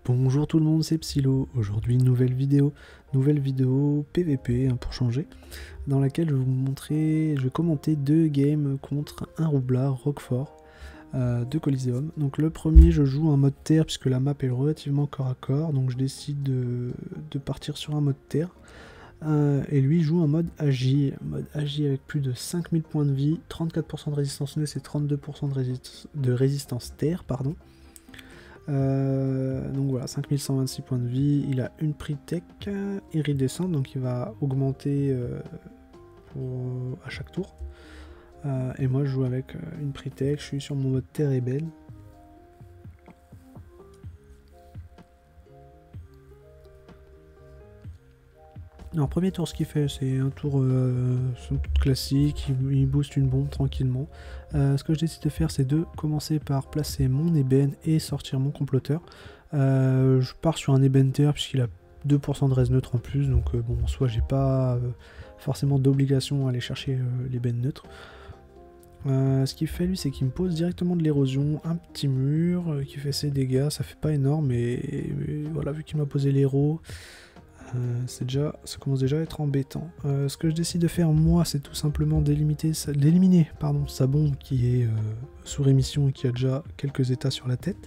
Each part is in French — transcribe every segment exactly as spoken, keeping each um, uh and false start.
Bonjour tout le monde, c'est Psylo. Aujourd'hui, nouvelle vidéo, nouvelle vidéo P V P hein, pour changer, dans laquelle je vais vous montrer, je vais commenter deux games contre un roublard Roquefort euh, de Coliseum. Donc le premier, je joue en mode terre puisque la map est relativement corps à corps, donc je décide de, de partir sur un mode terre. Euh, et lui joue en mode agi, mode agi avec plus de cinq mille points de vie, trente-quatre pour cent de résistance nez et trente-deux pour cent de, résist de résistance terre, pardon. Euh, donc voilà, cinq mille cent vingt-six points de vie, il a une Pritech iridescente, donc il va augmenter euh, pour, à chaque tour. Euh, et moi je joue avec euh, une Pritech, je suis sur mon mode terre et belle. Alors premier tour, ce qu'il fait, c'est un tour euh, classique, il, il booste une bombe tranquillement. Euh, ce que je décide de faire, c'est de commencer par placer mon ébène et sortir mon comploteur. Euh, je pars sur un ébène terre puisqu'il a deux pour cent de res neutre en plus, donc euh, bon, en soi, j'ai pas euh, forcément d'obligation à aller chercher euh, l'ébène neutre. Euh, ce qu'il fait lui, c'est qu'il me pose directement de l'érosion, un petit mur euh, qui fait ses dégâts, ça fait pas énorme, mais, mais voilà, vu qu'il m'a posé l'héros. Euh, c'est déjà, ça commence déjà à être embêtant. Euh, ce que je décide de faire moi, c'est tout simplement d'éliminer pardon, sa bombe qui est euh, sous rémission et qui a déjà quelques états sur la tête.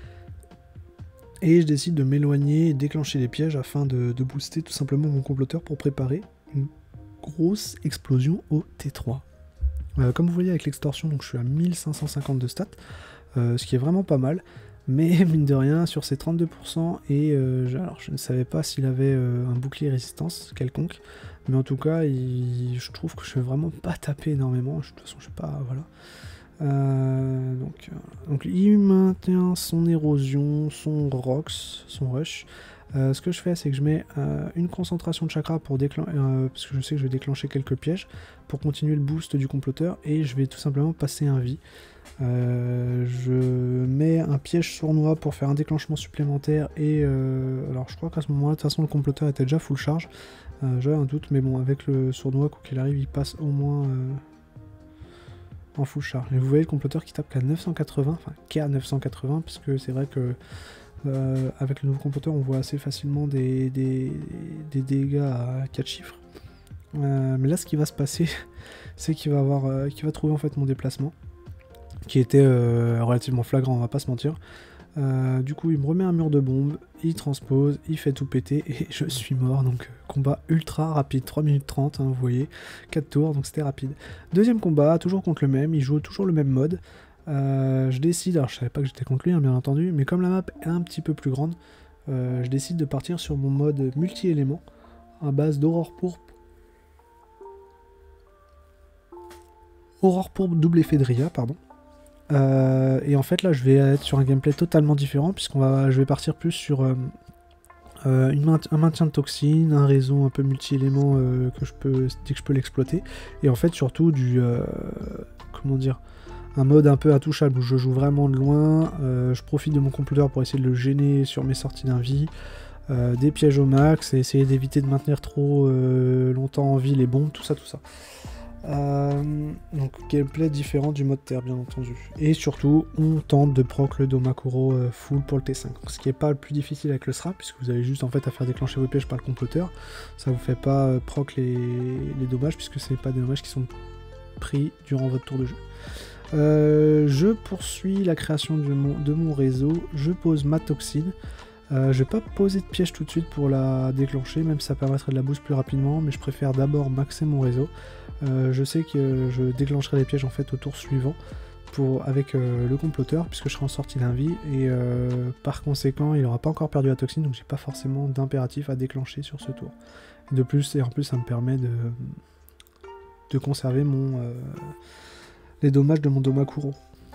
Et je décide de m'éloigner et déclencher les pièges afin de, de booster tout simplement mon comploteur pour préparer une grosse explosion au T trois. Euh, comme vous voyez avec l'extorsion, donc je suis à mille cinq cent cinquante de stats, euh, ce qui est vraiment pas mal. Mais mine de rien, sur ces trente-deux pour cent, et euh, je, alors je ne savais pas s'il avait euh, un bouclier résistance quelconque, mais en tout cas, il, je trouve que je ne vais vraiment pas taper énormément. Je, de toute façon, je sais pas, voilà. Euh, donc, euh, donc, il maintient son érosion, son rox, son rush. Euh, ce que je fais, c'est que je mets euh, une concentration de chakra pour déclencher, euh, parce que je sais que je vais déclencher quelques pièges, pour continuer le boost du comploteur, et je vais tout simplement passer un vie. Euh, je mets un piège sournois pour faire un déclenchement supplémentaire et euh, alors je crois qu'à ce moment là de toute façon le comploteur était déjà full charge, euh, j'avais un doute mais bon avec le sournois quoi qu'il arrive il passe au moins euh, en full charge. Et vous voyez le comploteur qui tape qu'à neuf cent quatre-vingts, enfin qu'à neuf cent quatre-vingts parce que c'est vrai que euh, avec le nouveau comploteur on voit assez facilement des, des, des dégâts à quatre chiffres. Euh, mais là ce qui va se passer c'est qu'il va avoir euh, qu'il va trouver en fait mon déplacement qui était euh, relativement flagrant, on va pas se mentir. Euh, du coup, il me remet un mur de bombe, il transpose, il fait tout péter et je suis mort. Donc, combat ultra rapide, trois minutes trente, hein, vous voyez, quatre tours, donc c'était rapide. Deuxième combat, toujours contre le même, il joue toujours le même mode. Euh, je décide, alors je savais pas que j'étais contre lui, hein, bien entendu, mais comme la map est un petit peu plus grande, euh, je décide de partir sur mon mode multi-éléments à base d'aurore pourpre. Aurore pourpre double effet de Ria, pardon. Euh, et en fait là je vais être sur un gameplay totalement différent puisqu'on va, je vais partir plus sur euh, euh, une main, un maintien de toxines, un réseau un peu multi-éléments euh, que je peux, dès que je peux l'exploiter, et en fait surtout du, euh, comment dire, un mode un peu intouchable où je joue vraiment de loin, euh, je profite de mon comploteur pour essayer de le gêner sur mes sorties d'un vie, euh, des pièges au max et essayer d'éviter de maintenir trop euh, longtemps en vie les bombes, tout ça, tout ça. Euh, donc gameplay différent du mode terre bien entendu, et surtout on tente de proc le Domakuro euh, full pour le T cinq, ce qui est pas le plus difficile avec le S R A puisque vous avez juste en fait à faire déclencher vos pièges par le comploteur, ça vous fait pas euh, proc les, les dommages puisque c'est pas des dommages qui sont pris durant votre tour de jeu. Euh, je poursuis la création de mon, de mon réseau, je pose ma toxine. Euh, je vais pas poser de piège tout de suite pour la déclencher, même si ça permettrait de la boost plus rapidement, mais je préfère d'abord maxer mon réseau. Euh, je sais que je déclencherai les pièges en fait au tour suivant pour, avec euh, le comploteur, puisque je serai en sortie d'un vie, et euh, par conséquent il n'aura pas encore perdu la toxine, donc j'ai pas forcément d'impératif à déclencher sur ce tour. De plus, et en plus ça me permet de, de conserver mon, euh, les dommages de mon Domakuro.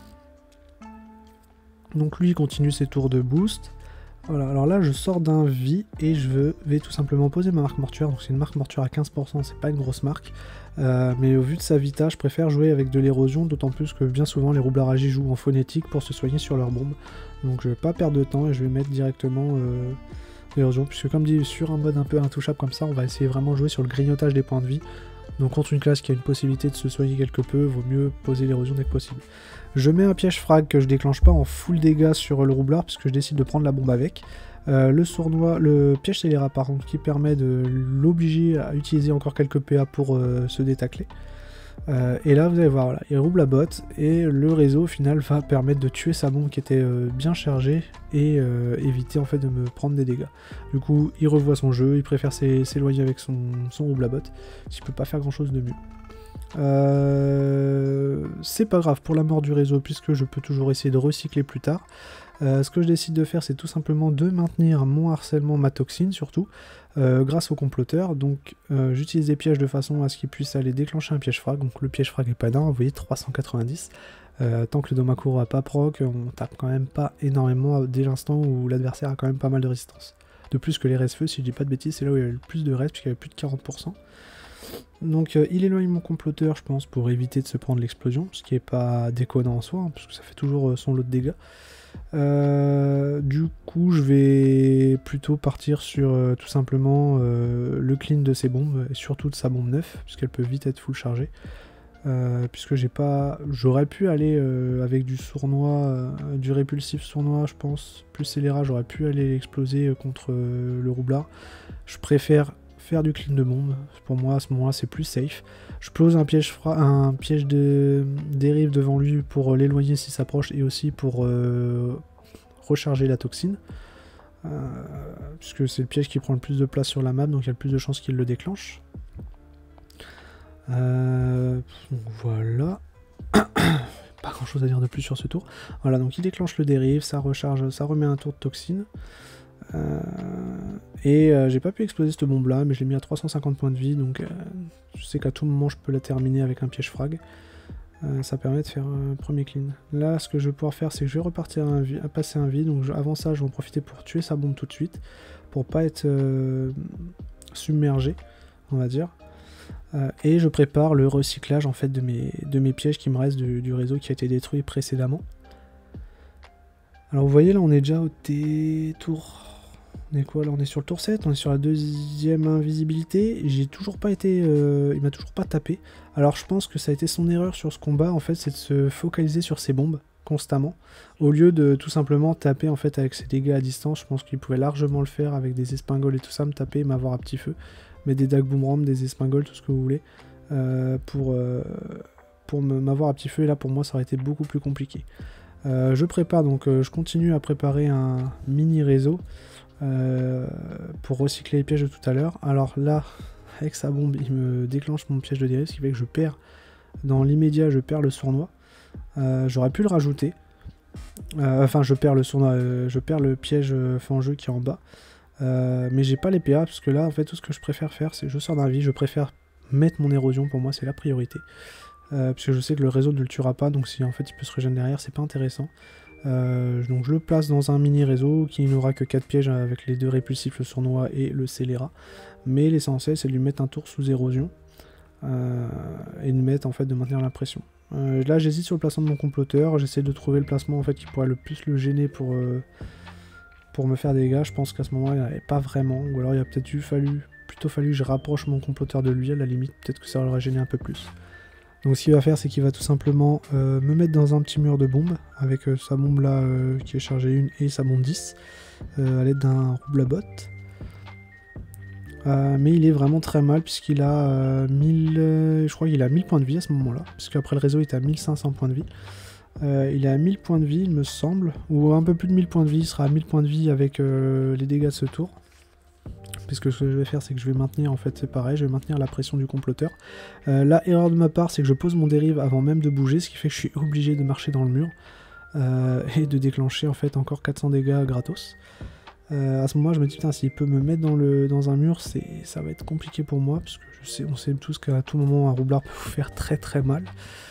Donc lui il continue ses tours de boost. Voilà, alors là je sors d'un vie et je vais tout simplement poser ma marque mortuaire, donc c'est une marque mortuaire à quinze pour cent, c'est pas une grosse marque, euh, mais au vu de sa vita, je préfère jouer avec de l'érosion, d'autant plus que bien souvent les roublards agi jouent en phonétique pour se soigner sur leur bombe, donc je vais pas perdre de temps et je vais mettre directement euh, l'érosion, puisque comme dit, sur un mode un peu intouchable comme ça, on va essayer vraiment de jouer sur le grignotage des points de vie, Donc contre une classe qui a une possibilité de se soigner quelque peu, vaut mieux poser l'érosion dès que possible. Je mets un piège frag que je déclenche pas en full dégâts sur le roublard puisque je décide de prendre la bombe avec. Euh, le sournois, le piège scélérat par contre qui permet de l'obliger à utiliser encore quelques P A pour euh, se détacler. Euh, et là vous allez voir, voilà, il rouble la botte et le réseau au final va permettre de tuer sa bombe qui était euh, bien chargée et euh, éviter en fait de me prendre des dégâts. Du coup il revoit son jeu, il préfère s'éloigner avec son, son rouble à botte, s'il peut pas faire grand chose de mieux. Euh, c'est pas grave pour la mort du réseau puisque je peux toujours essayer de recycler plus tard. Euh, ce que je décide de faire c'est tout simplement de maintenir mon harcèlement, ma toxine surtout, euh, grâce au comploteur. Donc euh, j'utilise des pièges de façon à ce qu'il puisse aller déclencher un piège frag. Donc le piège frag est pas dingue, vous voyez trois cent quatre-vingt-dix. Euh, tant que le Domakuro a pas proc, on tape quand même pas énormément dès l'instant où l'adversaire a quand même pas mal de résistance. De plus que les res-feu, si je dis pas de bêtises, c'est là où il y a le plus de res puisqu'il y avait plus de quarante pour cent. Donc euh, il éloigne mon comploteur je pense pour éviter de se prendre l'explosion, ce qui est pas déconnant en soi, hein, parce que ça fait toujours euh, son lot de dégâts. Euh, du coup je vais plutôt partir sur euh, tout simplement euh, le clean de ses bombes et surtout de sa bombe neuf puisqu'elle peut vite être full chargée, euh, puisque j'ai pas, j'aurais pu aller euh, avec du sournois, euh, du répulsif sournois je pense, plus scélérat, j'aurais pu aller exploser euh, contre euh, le roublard. Je préfère faire du clean de bombe, pour moi à ce moment là c'est plus safe. Je pose un piège, un piège de dérive devant lui pour l'éloigner s'il s'approche et aussi pour euh, recharger la toxine, euh, puisque c'est le piège qui prend le plus de place sur la map, donc il y a le plus de chances qu'il le déclenche. Euh, donc voilà. Pas grand chose à dire de plus sur ce tour. Voilà, donc il déclenche le dérive, ça recharge, ça remet un tour de toxine. Euh, et euh, j'ai pas pu exploser cette bombe là mais je l'ai mis à trois cent cinquante points de vie, donc euh, je sais qu'à tout moment je peux la terminer avec un piège frag. Euh, ça permet de faire un premier clean. Là ce que je vais pouvoir faire c'est que je vais repartir à, un à passer un vide, donc je, avant ça je vais en profiter pour tuer sa bombe tout de suite pour pas être euh, submergé on va dire. Euh, et je prépare le recyclage en fait de mes, de mes pièges qui me restent du, du réseau qui a été détruit précédemment. Alors vous voyez là on est déjà au T tour. On est quoi là? On est sur le tour sept, on est sur la deuxième invisibilité. J'ai toujours pas été. Euh, il m'a toujours pas tapé. Alors je pense que ça a été son erreur sur ce combat en fait, c'est de se focaliser sur ses bombes constamment. Au lieu de tout simplement taper en fait avec ses dégâts à distance, je pense qu'il pouvait largement le faire avec des espingoles et tout ça, me taper et m'avoir à petit feu. Mais des dag boomerang, des espingoles, tout ce que vous voulez. Euh, pour euh, pour m'avoir à petit feu, et là pour moi ça aurait été beaucoup plus compliqué. Euh, je prépare donc, euh, je continue à préparer un mini réseau. Euh, pour recycler les pièges de tout à l'heure. Alors là, avec sa bombe, il me déclenche mon piège de dérive, ce qui fait que je perds, dans l'immédiat, je perds le sournois. Euh, J'aurais pu le rajouter. Euh, enfin, je perds le sournois, euh, je perds le piège euh, fait en jeu qui est en bas. Euh, mais j'ai pas les P A, parce que là, en fait, tout ce que je préfère faire, c'est je sors d'un vie, je préfère mettre mon érosion, pour moi, c'est la priorité. Euh, parce que je sais que le réseau ne le tuera pas, donc si en fait il peut se régénérer derrière, c'est pas intéressant. Euh, donc je le place dans un mini réseau qui n'aura que quatre pièges avec les deux répulsifs, le sournois et le scélérat. Mais l'essentiel c'est de lui mettre un tour sous érosion euh, et de mettre en fait de maintenir la pression. Euh, là j'hésite sur le placement de mon comploteur, j'essaie de trouver le placement en fait qui pourrait le plus le gêner pour, euh, pour me faire des dégâts. Je pense qu'à ce moment là il n'y avait pas vraiment, ou alors il a peut-être eu fallu, plutôt fallu que je rapproche mon comploteur de lui, à la limite peut-être que ça l'aurait gêné un peu plus. Donc ce qu'il va faire c'est qu'il va tout simplement euh, me mettre dans un petit mur de bombes avec euh, sa bombe là euh, qui est chargée une et sa bombe dix euh, à l'aide d'un rouble à botte. Euh, mais il est vraiment très mal puisqu'il a euh, mille, euh, je crois qu'il a mille points de vie à ce moment là, puisque après le réseau il est à mille cinq cents points de vie. Euh, il est à mille points de vie il me semble, ou un peu plus de mille points de vie, il sera à mille points de vie avec euh, les dégâts de ce tour. Puisque ce que je vais faire c'est que je vais maintenir, en fait c'est pareil, je vais maintenir la pression du comploteur. Euh, là, erreur de ma part, c'est que je pose mon dérive avant même de bouger, ce qui fait que je suis obligé de marcher dans le mur euh, et de déclencher en fait encore quatre cents dégâts gratos. Euh, à ce moment-là je me dis putain, s'il peut me mettre dans, le, dans un mur, ça va être compliqué pour moi, parce que je sais, on sait tous qu'à tout moment un roublard peut vous faire très très mal.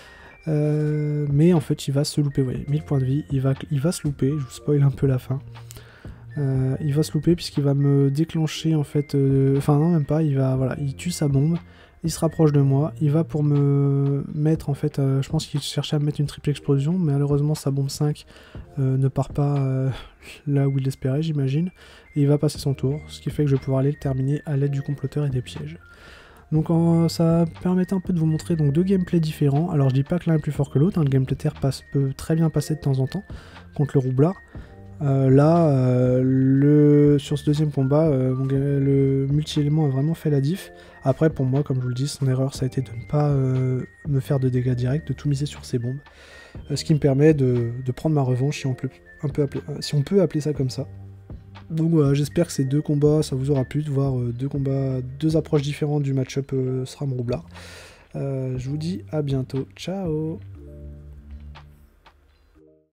Euh, mais en fait il va se louper, vous voyez, mille points de vie, il va, il va se louper, je vous spoil un peu la fin. Euh, il va se louper puisqu'il va me déclencher en fait, euh, enfin non même pas, il va, voilà, il tue sa bombe, il se rapproche de moi, il va pour me mettre en fait, euh, je pense qu'il cherchait à me mettre une triple explosion, mais malheureusement sa bombe cinq euh, ne part pas euh, là où il l'espérait j'imagine, et il va passer son tour, ce qui fait que je vais pouvoir aller le terminer à l'aide du comploteur et des pièges. Donc en, ça permettait un peu de vous montrer donc deux gameplays différents. Alors je dis pas que l'un est plus fort que l'autre, hein, le gameplay terre passe, peut très bien passer de temps en temps contre le roublard. Euh, là, euh, le, sur ce deuxième combat, euh, le multi-élément a vraiment fait la diff. Après, pour moi, comme je vous le dis, son erreur, ça a été de ne pas euh, me faire de dégâts directs, de tout miser sur ses bombes. Euh, ce qui me permet de, de prendre ma revanche, si on peut, un peu appeler, si on peut appeler ça comme ça. Donc voilà, j'espère que ces deux combats, ça vous aura plu de voir euh, deux combats, deux approches différentes du match-up euh, SRAM Roublard. Euh, je vous dis à bientôt, ciao!